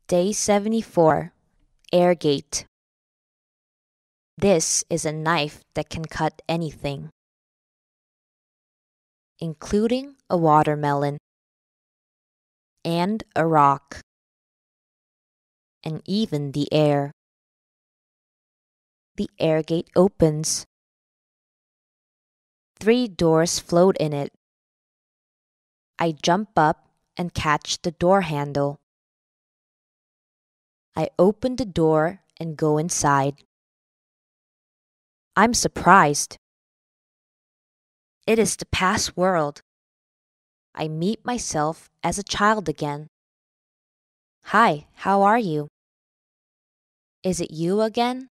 Day 74, Air Gate. This is a knife that can cut anything, including a watermelon, and a rock, and even the air. The air gate opens. 3 doors float in it. I jump up and catch the door handle. I open the door and go inside. I'm surprised. It is the past world. I meet myself as a child again. Hi, how are you? Is it you again?